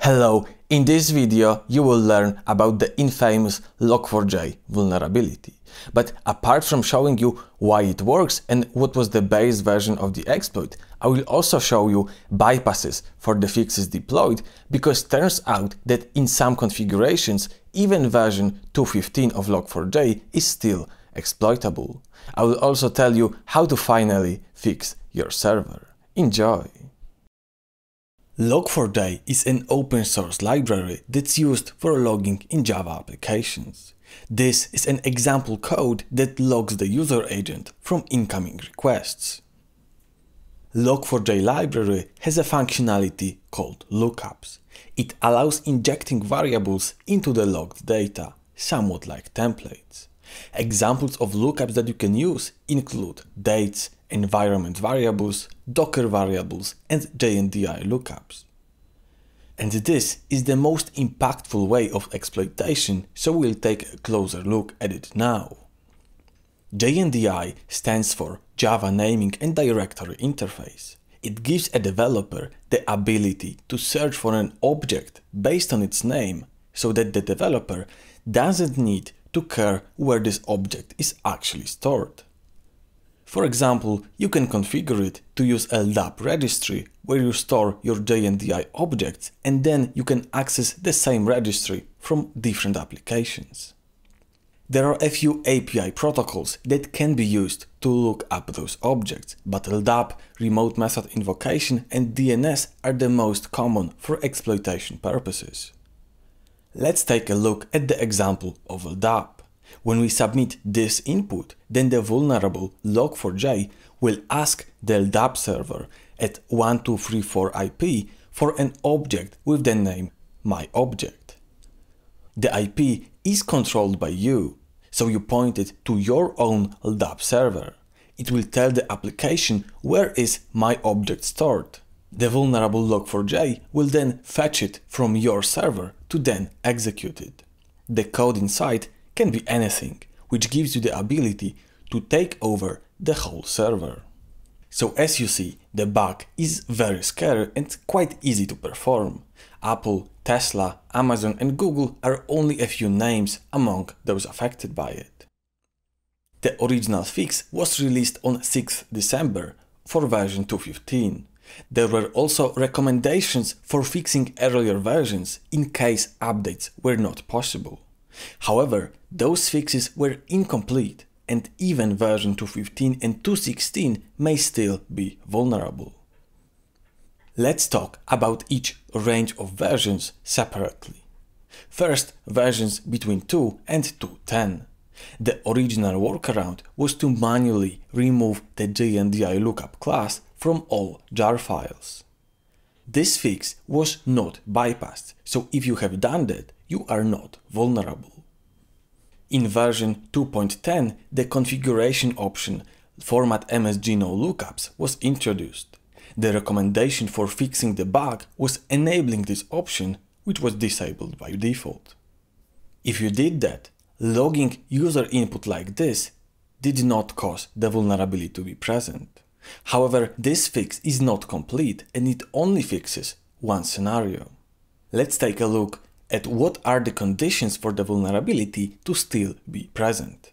Hello, in this video you will learn about the infamous Log4j vulnerability. But apart from showing you why it works and what was the base version of the exploit, I will also show you bypasses for the fixes deployed, because turns out that in some configurations even version 2.15 of Log4j is still exploitable. I will also tell you how to finally fix your server. Enjoy! Log4j is an open source library that's used for logging in Java applications. This is an example code that logs the user agent from incoming requests. Log4j library has a functionality called lookups. It allows injecting variables into the logged data, somewhat like templates. Examples of lookups that you can use include dates, environment variables, Docker variables, and JNDI lookups. And this is the most impactful way of exploitation, so we'll take a closer look at it now. JNDI stands for Java Naming and Directory Interface. It gives a developer the ability to search for an object based on its name, so that the developer doesn't need to care where this object is actually stored. For example, you can configure it to use a LDAP registry where you store your JNDI objects, and then you can access the same registry from different applications. There are a few API protocols that can be used to look up those objects, but LDAP, remote method invocation, and DNS are the most common for exploitation purposes. Let's take a look at the example of LDAP. When we submit this input, then the vulnerable Log4j will ask the LDAP server at 1234 IP for an object with the name myObject. The IP is controlled by you, so you point it to your own LDAP server. It will tell the application where is myObject stored. The vulnerable Log4j will then fetch it from your server to then execute it. The code inside can be anything, which gives you the ability to take over the whole server. So as you see, the bug is very scary and quite easy to perform. Apple, Tesla, Amazon and Google are only a few names among those affected by it. The original fix was released on 6th December for version 2.15. There were also recommendations for fixing earlier versions in case updates were not possible. However, those fixes were incomplete, and even version 2.15 and 2.16 may still be vulnerable. Let's talk about each range of versions separately. First, versions between 2 and 2.10. The original workaround was to manually remove the JNDI lookup class from all jar files. This fix was not bypassed, so if you have done that, you are not vulnerable. In version 2.10, the configuration option Format MSG No Lookups was introduced. The recommendation for fixing the bug was enabling this option, which was disabled by default. If you did that, logging user input like this did not cause the vulnerability to be present. However, this fix is not complete and it only fixes one scenario. Let's take a look at what are the conditions for the vulnerability to still be present.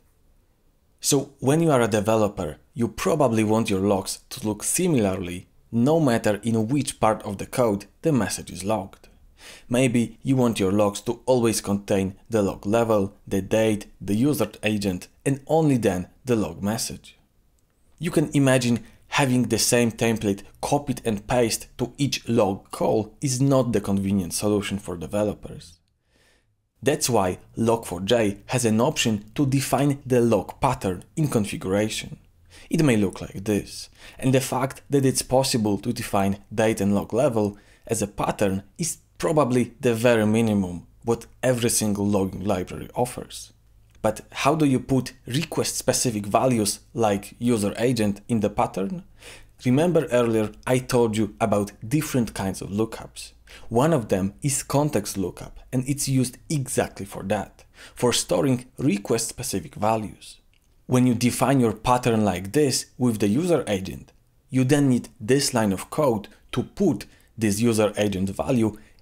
So when you are a developer, you probably want your logs to look similarly, no matter in which part of the code the message is logged. Maybe you want your logs to always contain the log level, the date, the user agent, and only then the log message. You can imagine having the same template copied and pasted to each log call is not the convenient solution for developers. That's why Log4j has an option to define the log pattern in configuration. It may look like this, and the fact that it's possible to define date and log level as a pattern is probably the very minimum what every single logging library offers. But how do you put request-specific values like user agent in the pattern? Remember earlier I told you about different kinds of lookups. One of them is context lookup, and it's used exactly for that, for storing request-specific values. When you define your pattern like this with the user agent, you then need this line of code to put this user agent value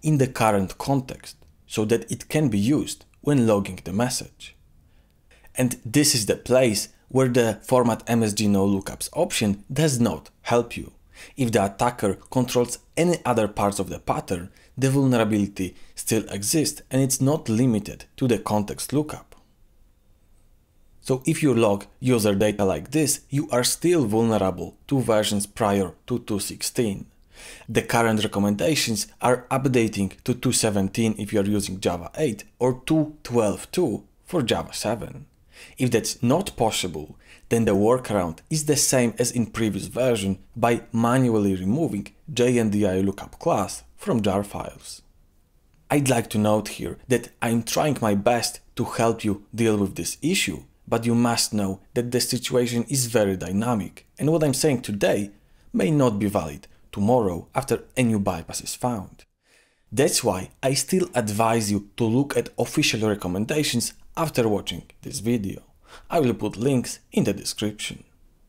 in the current context, so that it can be used when logging the message. And this is the place where the format MSG no lookups option does not help you. If the attacker controls any other parts of the pattern, the vulnerability still exists and it's not limited to the context lookup. So if you log user data like this, you are still vulnerable to versions prior to 2.16. The current recommendations are updating to 2.17 if you are using Java 8 or 2.12.2 for Java 7. If that's not possible, then the workaround is the same as in previous version by manually removing JNDI lookup class from jar files. I'd like to note here that I'm trying my best to help you deal with this issue, but you must know that the situation is very dynamic, and what I'm saying today may not be valid tomorrow after a new bypass is found. That's why I still advise you to look at official recommendations after watching this video. I will put links in the description.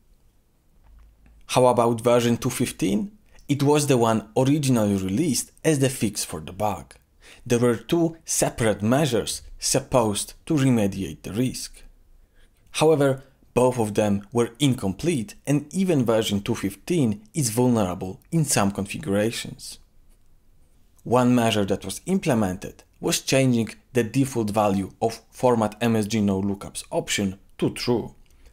How about version 2.15? It was the one originally released as the fix for the bug. There were two separate measures supposed to remediate the risk. However, both of them were incomplete, and even version 2.15 is vulnerable in some configurations. One measure that was implemented was changing the default value of format MSG no lookups option to true.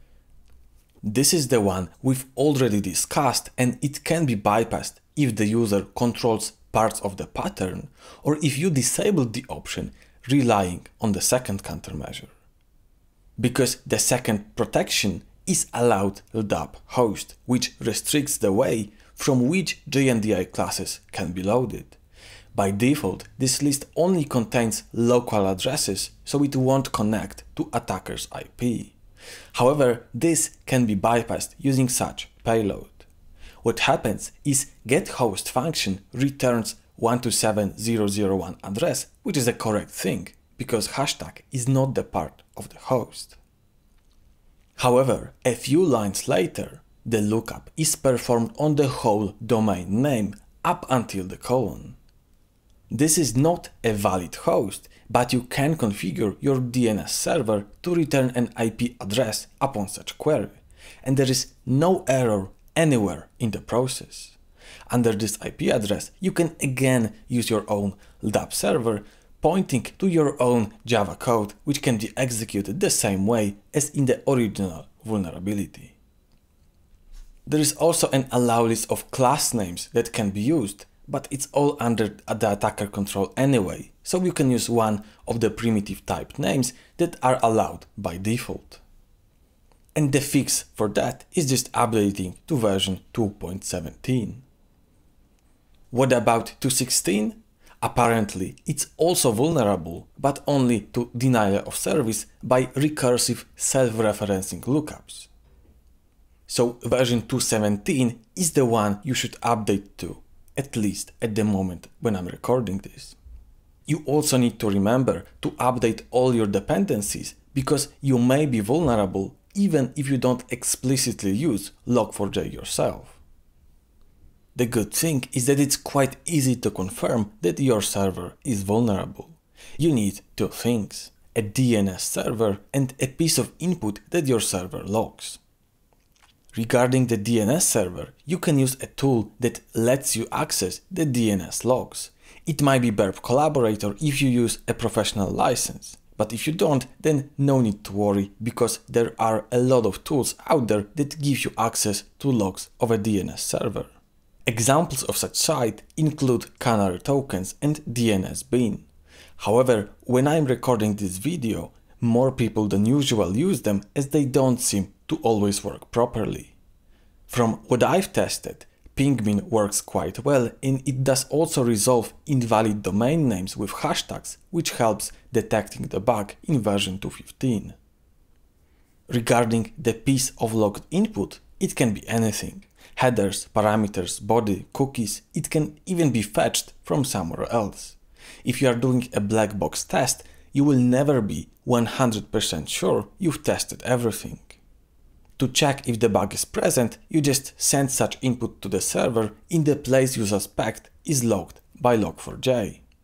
This is the one we've already discussed, and it can be bypassed if the user controls parts of the pattern or if you disable the option relying on the second countermeasure. Because the second protection is allowed LDAP host, which restricts the way from which JNDI classes can be loaded. By default, this list only contains local addresses, so it won't connect to attacker's IP. However, this can be bypassed using such payload. What happens is getHost function returns 127001 address, which is a correct thing, because hashtag is not the part of the host. However, a few lines later, the lookup is performed on the whole domain name up until the colon. This is not a valid host, but you can configure your DNS server to return an IP address upon such query, and there is no error anywhere in the process. Under this IP address, you can again use your own LDAP server, pointing to your own Java code, which can be executed the same way as in the original vulnerability. There is also an allow list of class names that can be used, but it's all under the attacker control anyway, so you can use one of the primitive type names that are allowed by default. And the fix for that is just updating to version 2.17. What about 2.16? Apparently, it's also vulnerable, but only to denial of service by recursive self-referencing lookups. So version 2.17 is the one you should update to, at least at the moment when I'm recording this. You also need to remember to update all your dependencies, because you may be vulnerable even if you don't explicitly use Log4j yourself. The good thing is that it's quite easy to confirm that your server is vulnerable. You need two things: a DNS server and a piece of input that your server logs. Regarding the DNS server, you can use a tool that lets you access the DNS logs. It might be Burp Collaborator if you use a professional license, but if you don't, then no need to worry, because there are a lot of tools out there that give you access to logs of a DNS server. Examples of such site include Canary Tokens and DNS Bean. However, when I'm recording this video, more people than usual use them, as they don't seem to always work properly. From what I've tested, Pingmin works quite well, and it does also resolve invalid domain names with hashtags, which helps detecting the bug in version 2.15. Regarding the piece of logged input, it can be anything: headers, parameters, body, cookies. It can even be fetched from somewhere else. If you are doing a black box test, you will never be 100% sure you've tested everything. To check if the bug is present, you just send such input to the server in the place you suspect is logged by Log4j.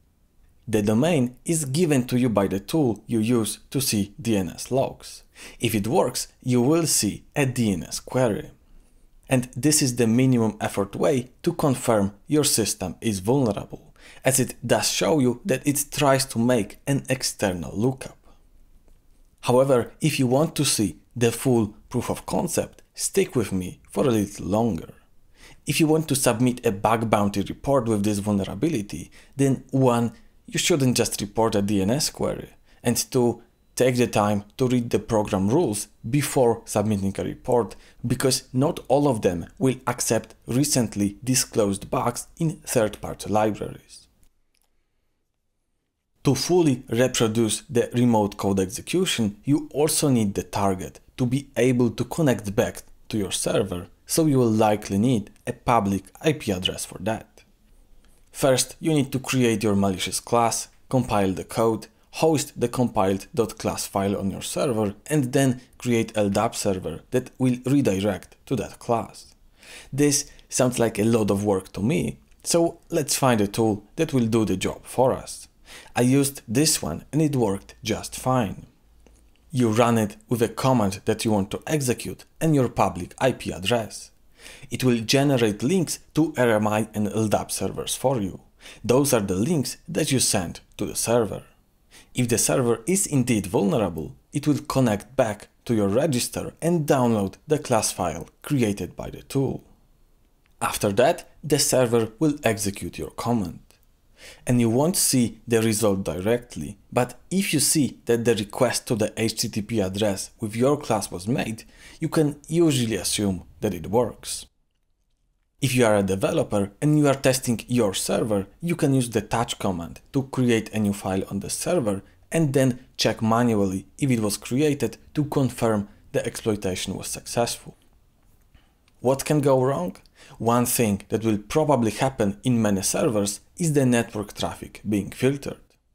The domain is given to you by the tool you use to see DNS logs. If it works, you will see a DNS query. And this is the minimum effort way to confirm your system is vulnerable, as it does show you that it tries to make an external lookup. However, if you want to see the full proof of concept, stick with me for a little longer. If you want to submit a bug bounty report with this vulnerability, then 1. You shouldn't just report a DNS query, and 2. Take the time to read the program rules before submitting a report, because not all of them will accept recently disclosed bugs in third-party libraries. To fully reproduce the remote code execution, you also need the target to be able to connect back to your server, so you will likely need a public IP address for that. First, you need to create your malicious class, compile the code, host the compiled.class file on your server, and then create a LDAP server that will redirect to that class. This sounds like a lot of work to me, so let's find a tool that will do the job for us. I used this one and it worked just fine. You run it with a command that you want to execute and your public IP address. It will generate links to RMI and LDAP servers for you. Those are the links that you send to the server. If the server is indeed vulnerable, it will connect back to your register and download the class file created by the tool. After that, the server will execute your command. And you won't see the result directly, but if you see that the request to the HTTP address with your class was made, you can usually assume that it works. If you are a developer and you are testing your server, you can use the touch command to create a new file on the server and then check manually if it was created to confirm the exploitation was successful. What can go wrong? One thing that will probably happen in many servers is the network traffic being filtered.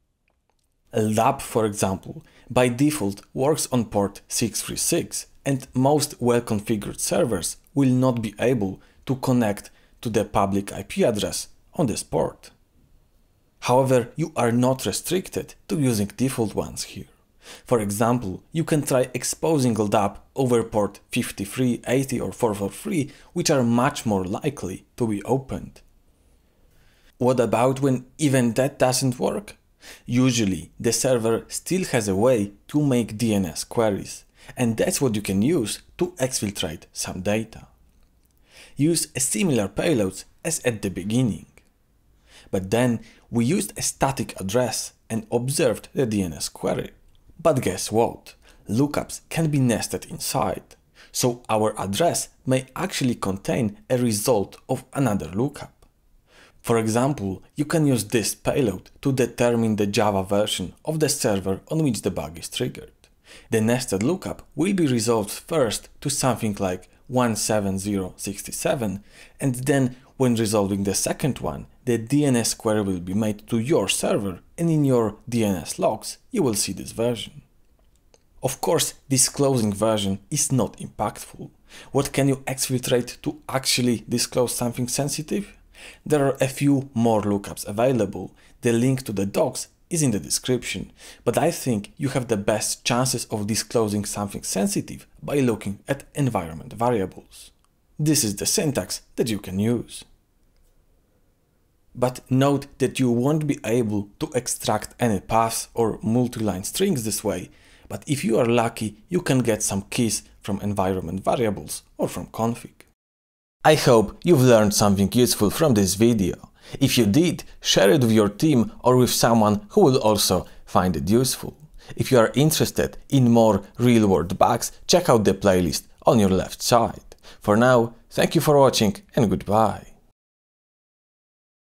LDAP, for example, by default works on port 636, and most well-configured servers will not be able to connect to the public IP address on this port. However, you are not restricted to using default ones here. For example, you can try exposing LDAP over port 53, 80 or 443, which are much more likely to be opened. What about when even that doesn't work? Usually, the server still has a way to make DNS queries, and that's what you can use to exfiltrate some data. Use a similar payload as at the beginning. But then we used a static address and observed the DNS query. But guess what? Lookups can be nested inside, so our address may actually contain a result of another lookup. For example, you can use this payload to determine the Java version of the server on which the bug is triggered. The nested lookup will be resolved first to something like 17067, and then when resolving the second one, the DNS query will be made to your server, and in your DNS logs you will see this version. Of course, disclosing version is not impactful. What can you exfiltrate to actually disclose something sensitive? There are a few more lookups available. The link to the docs is in the description, but I think you have the best chances of disclosing something sensitive by looking at environment variables. This is the syntax that you can use. But note that you won't be able to extract any paths or multi-line strings this way, but if you are lucky, you can get some keys from environment variables or from config. I hope you've learned something useful from this video. If you did, share it with your team or with someone who will also find it useful. If you are interested in more real-world bugs, check out the playlist on your left side. For now, thank you for watching and goodbye.